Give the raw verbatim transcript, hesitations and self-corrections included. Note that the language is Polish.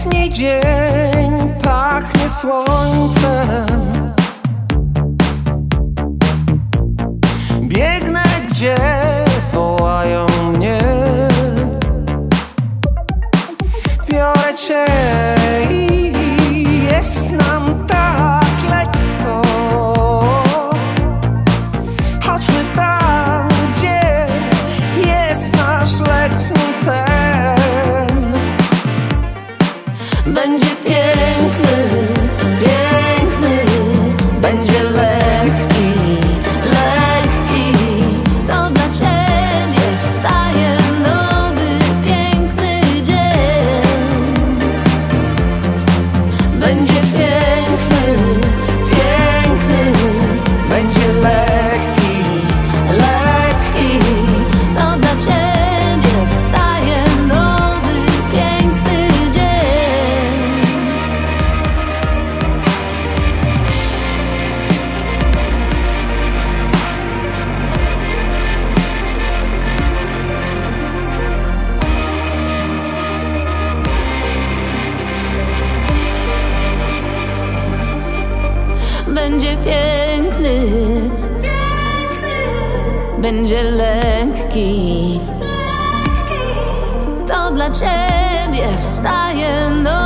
letni dzień pachnie słońcem. Biegnę, gdzie wołają mnie. Biorę cię i jest nam tak lekko. Chodźmy tam, gdzie jest nasz letni sen. Będzie piękny, piękny, będzie lekki, lekki. To dla ciebie wstaje nowy, piękny dzień. Będzie piękny, piękny, będzie lekki, lekki. To dla ciebie wstaje nowy, piękny dzień. Będzie piękny, piękny, będzie lekki, lekki. To dla ciebie wstaje nowy.